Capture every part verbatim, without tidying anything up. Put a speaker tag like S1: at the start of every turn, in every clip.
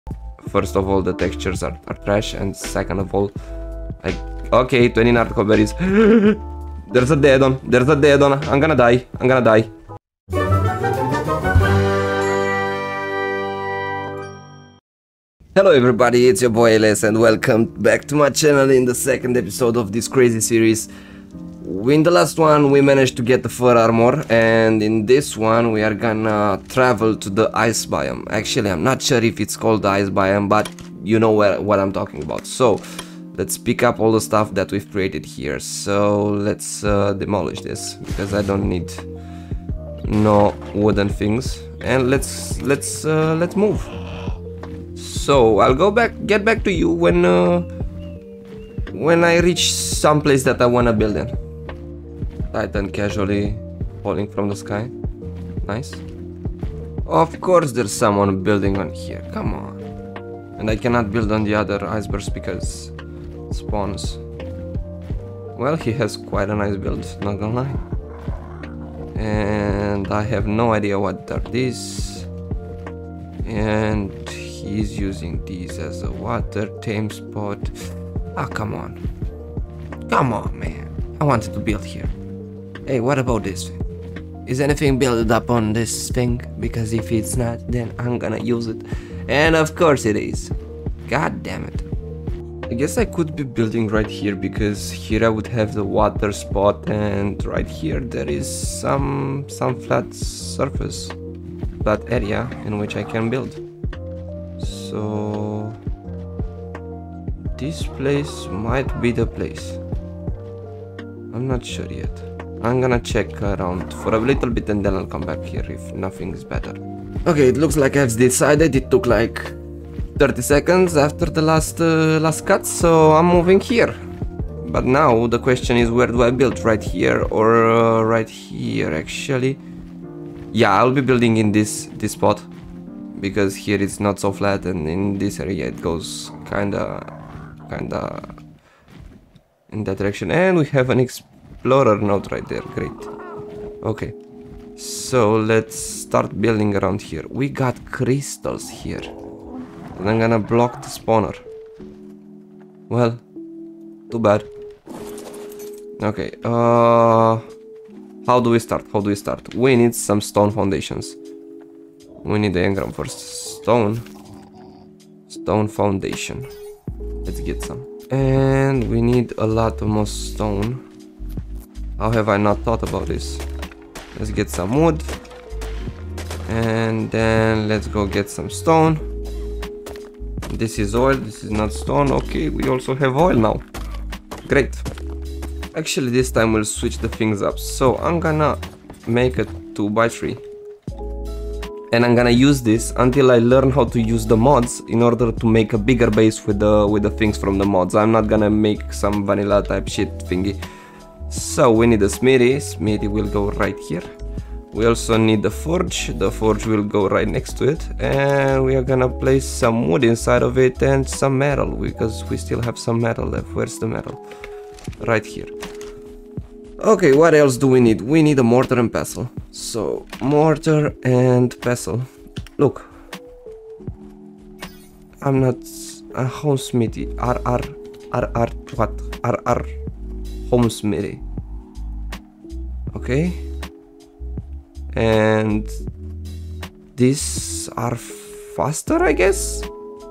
S1: First of all, the textures are, are trash, and second of all, I okay, twenty narco berries. There's a dead on. There's a dead on. I'm gonna die. I'm gonna die. Hello everybody, it's your boy Elias and welcome back to my channel in the second episode of this crazy series. In the last one we managed to get the fur armor, and in this one we are gonna travel to the ice biome. Actually, I'm not sure if it's called the ice biome, but you know where, what I'm talking about. So let's pick up all the stuff that we've created here. So let's uh, demolish this because I don't need no wooden things, and let's let's uh, let's move. So I'll go back, get back to you when uh, when I reach some place that I wanna build in. Titan casually falling from the sky. Nice. Of course there's someone building on here. Come on. And I cannot build on the other icebergs because it spawns. Well, he has quite a nice build, not gonna lie. And I have no idea what are these. And he's using these as a water tame spot. Ah, come on. Come on, man. I wanted to build here. Hey, what about this thing? Is anything built up on this thing? Because if it's not, then I'm gonna use it. And of course it is. God damn it. I guess I could be building right here because here I would have the water spot, and right here there is some some flat surface, flat area in which I can build. So this place might be the place. I'm not sure yet. I'm gonna check around for a little bit and then I'll come back here if nothing is better. Okay, it looks like I've decided. It took like thirty seconds after the last uh, last cut, so I'm moving here. But now the question is, where do I build? Right here or uh, right here? Actually, yeah, I'll be building in this this spot because here it's not so flat, and in this area it goes kinda kinda in that direction. And we have an explorer node right there. Great. Okay, so let's start building around here. We got crystals here, and I'm gonna block the spawner. Well, too bad. Okay, uh how do we start? How do we start? We need some stone foundations. We need the engram first. Stone. Stone foundation. Let's get some. And we need a lot of more stone. How have I not thought about this? Let's get some wood. And then let's go get some stone. This is oil, this is not stone. Okay, we also have oil now. Great. Actually, this time we'll switch the things up. So I'm gonna make a two by three. And I'm gonna use this until I learn how to use the mods in order to make a bigger base with the with the things from the mods. I'm not gonna make some vanilla type shit thingy. So we need a smithy. Smithy will go right here. We also need the forge. The forge will go right next to it. And we are gonna place some wood inside of it and some metal, because we still have some metal left. Where's the metal? Right here. Okay, what else do we need? We need a mortar and pestle. So, mortar and pestle. Look. I'm not a home smithy. R R R R what? R R home smithy. Okay. And these are faster, I guess.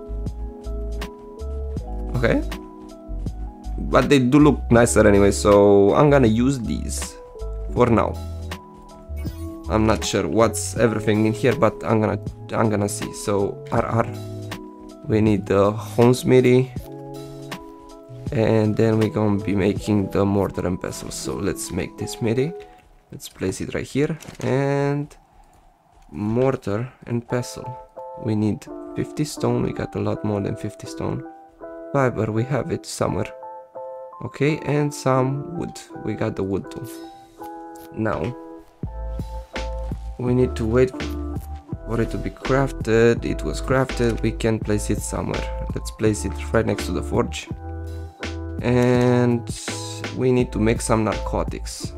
S1: Okay. But they do look nicer anyway, so I'm gonna use these for now. I'm not sure what's everything in here, but I'm gonna I'm gonna see. So R R, we need the home smithy, and then we're gonna be making the mortar and pestle. So let's make this smithy. Let's place it right here, and mortar and pestle. We need fifty stone. We got a lot more than fifty stone. Fiber, we have it somewhere. Okay, and some wood. We got the wood too. Now we need to wait for it to be crafted. It was crafted. We can place it somewhere. Let's place it right next to the forge. And we need to make some narcotics.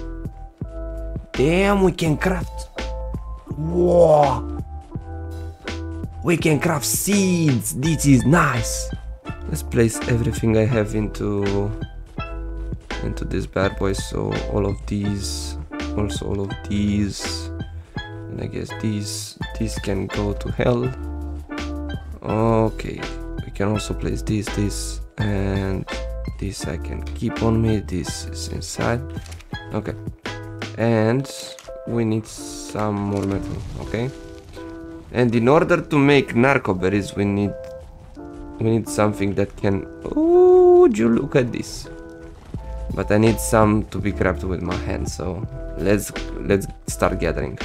S1: Damn, we can craft. Whoa. We can craft seeds. This is nice. Let's place everything I have into into this bad boy. So all of these, also all of these, and I guess these these can go to hell. Okay, we can also place this, this, and this I can keep on me. This is inside. Okay, and we need some more metal. Okay, and in order to make narco berries, we need we need something that can. Oh, would you look at this? But I need some to be grabbed with my hands. So let's let's start gathering.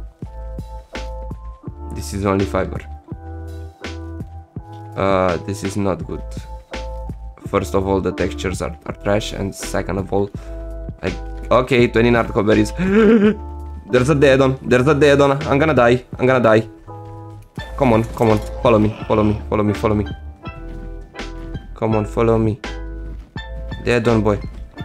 S1: This is only fiber. Uh, this is not good. First of all, the textures are, are trash, and second of all, I okay, twenty narco berries. There's a dead on. There's a dead on. I'm gonna die. I'm gonna die. Come on, come on. Follow me. Follow me. Follow me. Follow me. Come on, follow me. Dead on, boy.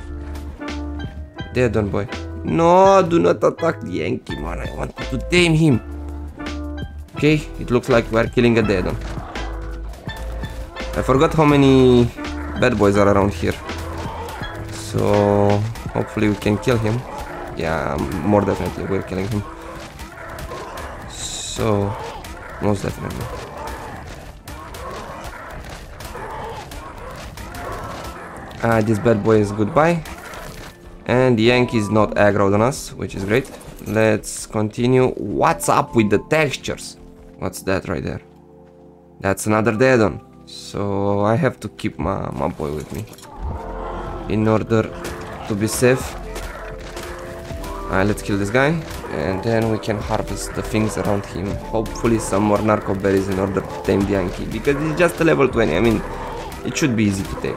S1: Dead on, boy. No, do not attack the Yankee, man. I want to tame him. Okay, it looks like we're killing a dead on. I forgot how many bad boys are around here. So hopefully we can kill him. Yeah, more definitely we're killing him. So most definitely. Ah, this bad boy is goodbye. And the Yankee is not aggroed on us, which is great. Let's continue. What's up with the textures? What's that right there? That's another dead on. So I have to keep my, my boy with me in order to be safe. Alright, let's kill this guy, and then we can harvest the things around him. Hopefully some more narco berries in order to tame the Yankee, because it's just a level twenty. I mean, it should be easy to tame.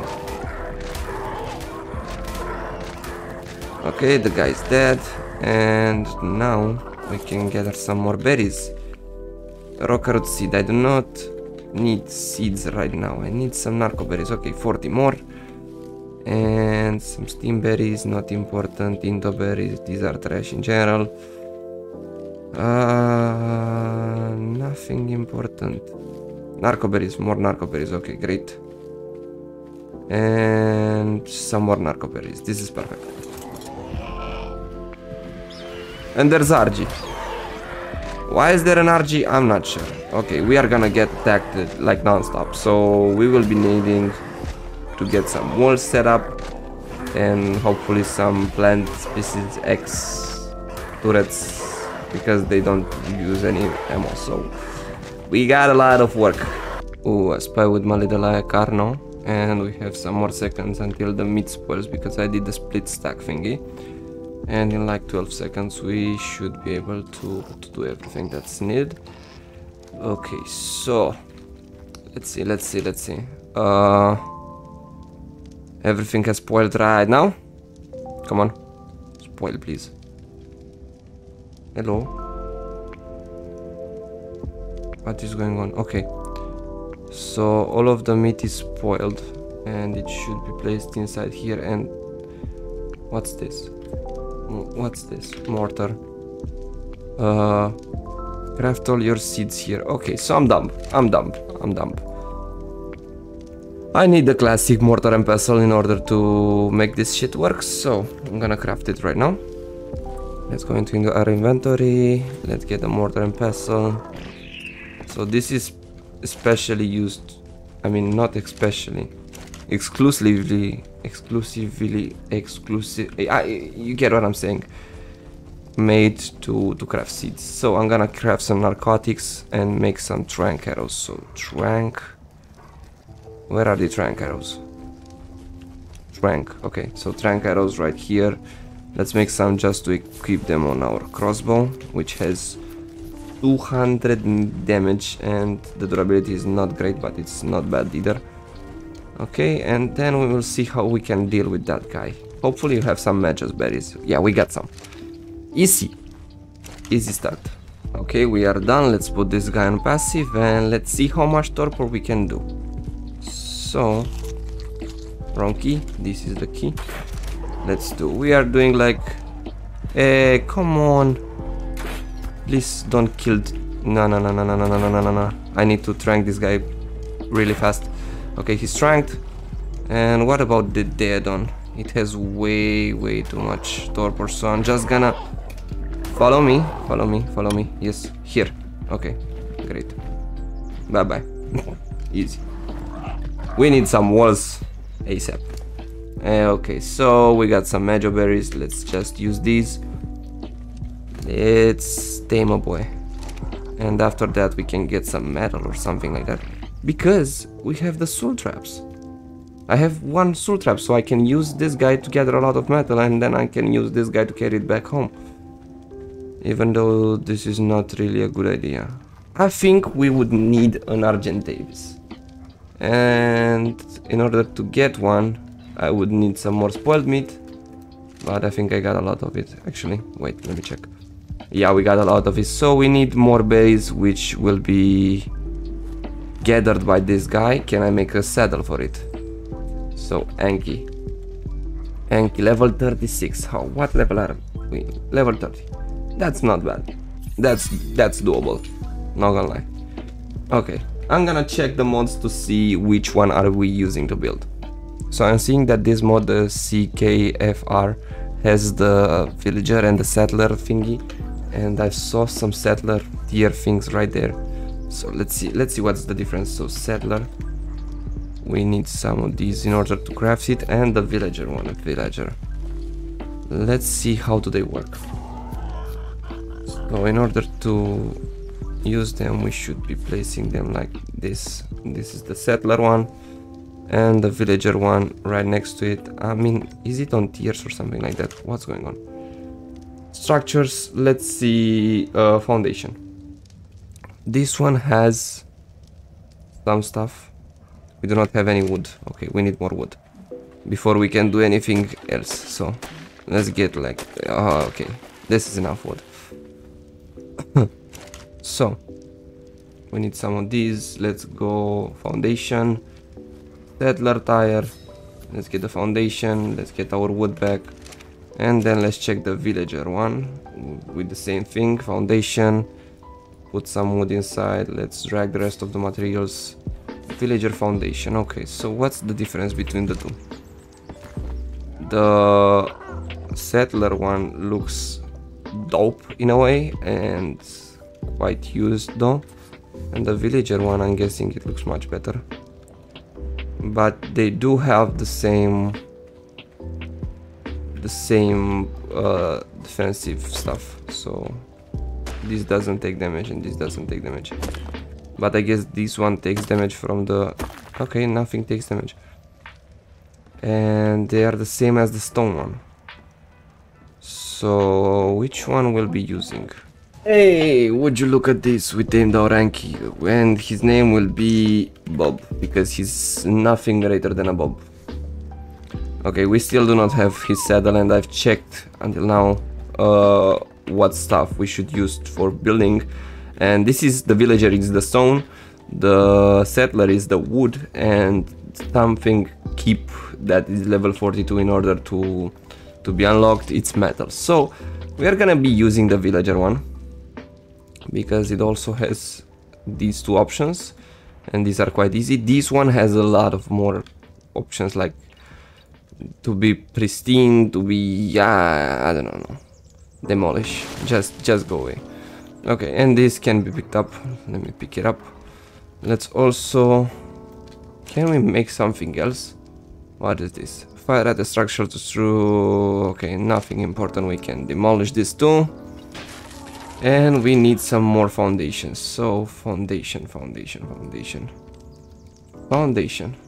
S1: Okay, the guy's dead, and now we can gather some more berries. Rockroot seed, I do not need seeds right now. I need some narco berries. Okay, forty more. And some steam berries, not important. Indo berries, these are trash in general. Uh, nothing important. Narco berries, more narco berries. Okay, great. And some more narco berries. This is perfect. And there's R G. Why is there an R G? I'm not sure. Okay, we are gonna get attacked like non-stop, so we will be needing to get some walls set up and hopefully some plant species X turrets, because they don't use any ammo, so we got a lot of work. Ooh, I spy with my little Carno, and we have some more seconds until the meat spoils, because I did the split stack thingy. And in like twelve seconds we should be able to, to do everything that's needed. Okay, so let's see, let's see, let's see. Uh, everything has spoiled right now. Come on, spoil please. Hello. What is going on? Okay, so all of the meat is spoiled, and it should be placed inside here. And what's this? What's this? Mortar. Uh, craft all your seeds here. Okay, so I'm dumb. I'm dumb. I'm dumb. I need the classic mortar and pestle in order to make this shit work. So I'm gonna craft it right now. Let's go into our inventory. Let's get the mortar and pestle. So this is especially used. I mean, not especially. Exclusively, exclusively, exclusive. I, you get what I'm saying. Made to to craft seeds. So I'm gonna craft some narcotics and make some trank arrows. So trank. Where are the trank arrows? Trank. Okay, so trank arrows right here. Let's make some just to equip them on our crossbow, which has two hundred damage, and the durability is not great, but it's not bad either. Okay, and then we will see how we can deal with that guy. Hopefully you have some Magus berries. Yeah, we got some. Easy. Easy start. Okay, we are done. Let's put this guy on passive and let's see how much torpor we can do. So, wrong key. This is the key. Let's do. We are doing like... Eh, come on. Please don't kill No, no, no, no, no, no, no, no, no, no. I need to trank this guy really fast. Okay, he's tranked. And what about the Daedon? It has way, way too much torpor, so I'm just gonna... Follow me, follow me, follow me. Yes, here. Okay, great. Bye-bye. Easy. We need some walls ASAP. Uh, okay, so we got some Majo berries. Let's just use these. Let's tame a boy. And after that we can get some metal or something like that. Because we have the soul traps. I have one soul trap, so I can use this guy to gather a lot of metal, and then I can use this guy to carry it back home. Even though this is not really a good idea. I think we would need an Argentavis. And in order to get one, I would need some more spoiled meat. But I think I got a lot of it, actually. Wait, let me check. Yeah, we got a lot of it. So we need more berries, which will be gathered by this guy. Can I make a saddle for it? So, Anki. Anki, level thirty-six. How? What level are we? Level thirty. That's not bad. That's that's doable. Not gonna lie. Okay, I'm gonna check the mods to see which one are we using to build. So I'm seeing that this mod, the C K F R, has the villager and the settler thingy, and I saw some settler tier things right there. So let's see, let's see what's the difference. So settler, we need some of these in order to craft it, and the villager one, villager. Let's see how do they work. So in order to use them, we should be placing them like this. This is the settler one, and the villager one right next to it. I mean, is it on tiers or something like that? What's going on? Structures, let's see, uh, foundation. This one has some stuff. We do not have any wood. Okay, we need more wood before we can do anything else. So let's get like, oh, okay, this is enough wood. So we need some of these. Let's go foundation, settler tire. Let's get the foundation. Let's get our wood back, and then let's check the villager one with the same thing. Foundation, put some wood inside. Let's drag the rest of the materials. Villager foundation. Okay, so what's the difference between the two? The settler one looks dope in a way and quite used though, and the villager one, I'm guessing it looks much better, but they do have the same the same uh, defensive stuff. So this doesn't take damage and this doesn't take damage, but I guess this one takes damage from the... Okay, nothing takes damage, and they are the same as the stone one. So which one will be using? Hey, would you look at this? We tamed our Anki, and his name will be Bob, because he's nothing greater than a Bob. Okay, we still do not have his saddle, and I've checked until now uh, what stuff we should use for building. And this is the villager, is the stone, the settler is the wood, and something keep that is level forty-two in order to, to be unlocked, it's metal. So we are gonna be using the villager one, because it also has these two options, and these are quite easy. This one has a lot of more options, like to be pristine, to be, yeah, I don't know, demolish, just just go away. Okay, and this can be picked up. Let me pick it up. Let's also, can we make something else? What is this? Fire at the structure to through. Okay, nothing important. We can demolish this too. And we need some more foundations. So foundation, foundation, foundation, foundation.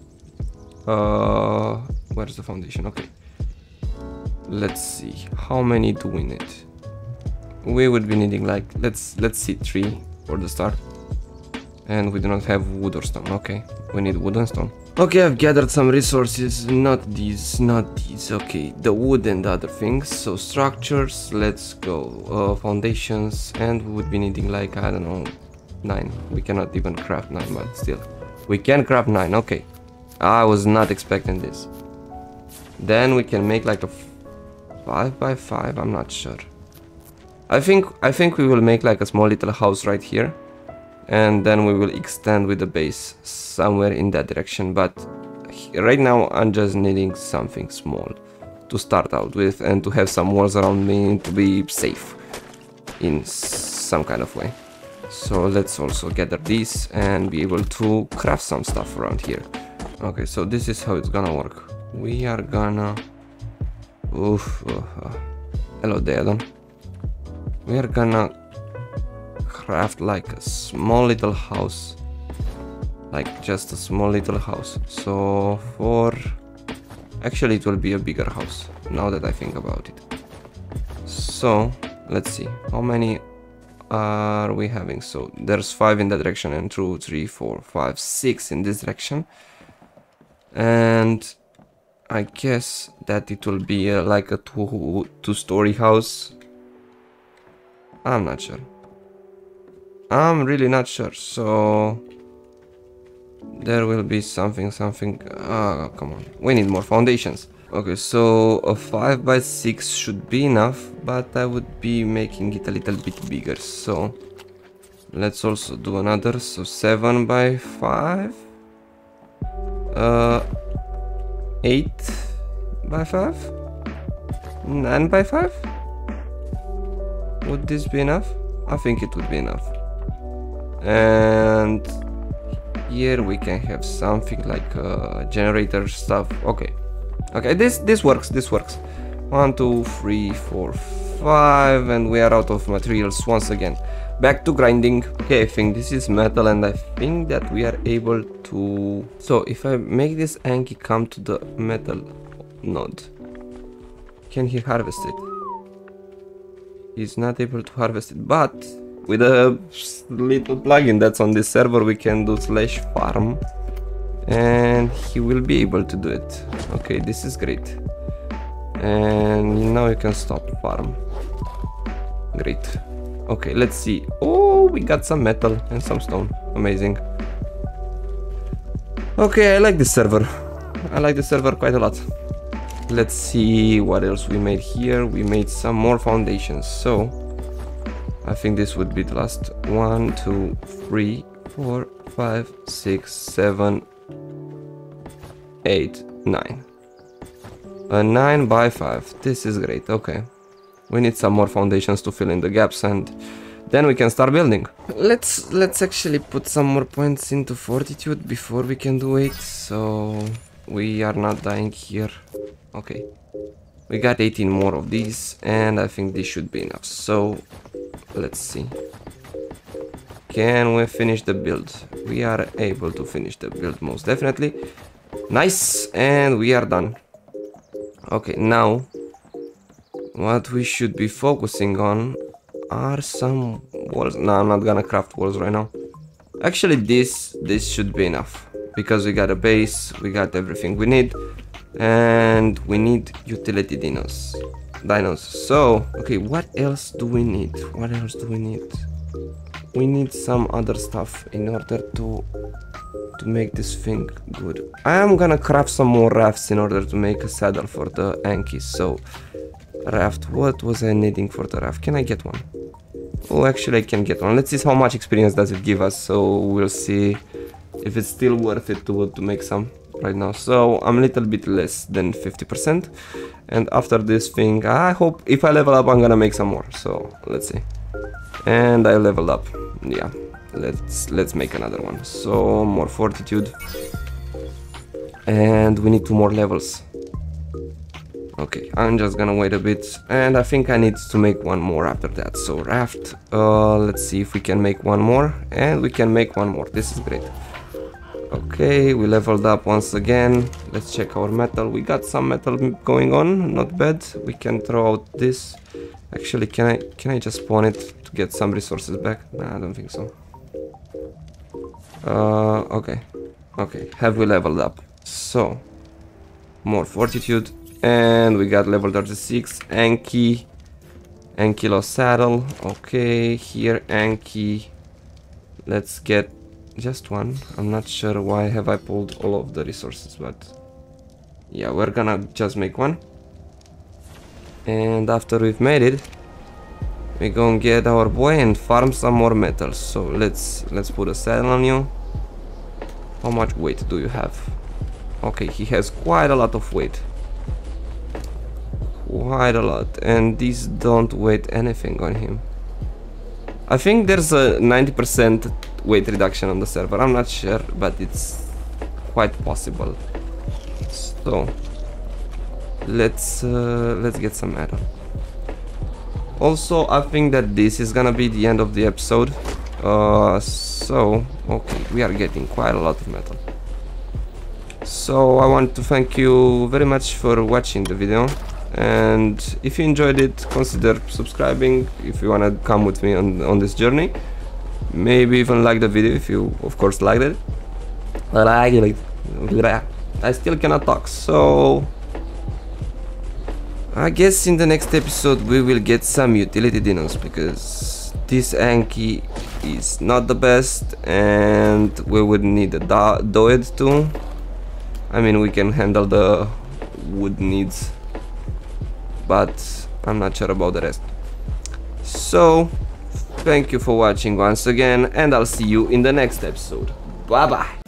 S1: Uh, where's the foundation? Okay. Let's see. How many do we need? We would be needing like, let's let's see, three for the start. And we do not have wood or stone. Okay, we need wood and stone. Okay, I've gathered some resources. Not these, not these. Okay, the wood and other things. So structures, let's go. Uh, foundations, and we would be needing like, I don't know, nine. We cannot even craft nine, but still, we can craft nine. Okay, I was not expecting this. Then we can make like a five by five. I'm not sure. I think I think we will make like a small little house right here, and then we will extend with the base somewhere in that direction. But right now I'm just needing something small to start out with, and to have some walls around me to be safe in some kind of way. So let's also gather these and be able to craft some stuff around here. Okay, so this is how it's gonna work. We are gonna... Oof, uh, uh. Hello Deadon. We are gonna craft like a small little house. Like just a small little house. So for... Actually it will be a bigger house, now that I think about it. So, let's see. How many are we having? So, there's five in that direction, and two, three, four, five, six in this direction. And I guess that it will be uh, like a two, two-story house. I'm not sure. I'm really not sure, so... There will be something, something... Ah, oh, come on. We need more foundations. Okay, so a five by six should be enough, but I would be making it a little bit bigger, so... Let's also do another, so seven by five? Uh... eight by five? nine by five? Would this be enough? I think it would be enough. And... Here we can have something like uh, generator stuff. Okay, okay, this this works. This works. One, two, three, four, five, and we are out of materials once again. Back to grinding. Okay, I think this is metal, and I think that we are able to. So if I make this Anki come to the metal node, can he harvest it? He's not able to harvest it, but with a little plugin that's on this server, we can do slash farm, and he will be able to do it. Okay, this is great. And now you can stop farm. Great. Okay, let's see. Oh, we got some metal and some stone. Amazing. Okay, I like this server. I like the server quite a lot. Let's see what else we made here. We made some more foundations. So I think this would be the last one, two, three, four, five, six, seven, eight, nine. A nine by five. This is great. Okay. We need some more foundations to fill in the gaps, and then we can start building. Let's let's actually put some more points into fortitude before we can do it, so we are not dying here. Okay. We got eighteen more of these, and I think this should be enough. So let's see. Can we finish the build? We are able to finish the build, most definitely. Nice, and we are done. Okay, now what we should be focusing on are some walls. No, I'm not gonna craft walls right now. Actually, this this should be enough, because we got a base, we got everything we need, and we need utility dinos. Dinos. So, okay, what else do we need? What else do we need? We need some other stuff in order to to make this thing good. I am gonna craft some more rafts in order to make a saddle for the Anki. So, raft, what was I needing for the raft? Can I get one? Oh, actually I can get one. Let's see how much experience does it give us. So we'll see if it's still worth it to, to make some right now. So I'm a little bit less than fifty percent. And after this thing, I hope if I level up, I'm gonna make some more. So let's see. And I leveled up. Yeah, let's let's make another one. So more fortitude. And we need two more levels. Okay, I'm just gonna wait a bit, and I think I need to make one more after that. So raft, uh, let's see if we can make one more, and we can make one more. This is great. Okay, we leveled up once again. Let's check our metal. We got some metal going on, not bad. We can throw out this. Actually, can I can I just spawn it to get some resources back? Nah, I don't think so. Uh, okay, okay. Have we leveled up? So more fortitude. And we got level thirty-six, Anki, Ankilo saddle. Okay, here Anki. Let's get just one. I'm not sure why have I pulled all of the resources, but yeah, we're gonna just make one. And after we've made it, We gonna get our boy and farm some more metal. So let's let's put a saddle on you. How much weight do you have? Okay, he has quite a lot of weight. Quite a lot. And these don't weigh anything on him. I think there's a ninety percent weight reduction on the server. I'm not sure, but it's quite possible. So let's uh, let's get some metal. Also, I think that this is gonna be the end of the episode. Uh, so, okay, we are getting quite a lot of metal. So, I want to thank you very much for watching the video. And if you enjoyed it, consider subscribing if you wanna come with me on, on this journey. Maybe even like the video if you, of course, liked it. I still cannot talk, so I guess in the next episode we will get some utility dinos, because this Anki is not the best and we would need a Doed too. I mean, we can handle the wood needs, but I'm not sure about the rest. So thank you for watching once again, and I'll see you in the next episode. Bye bye.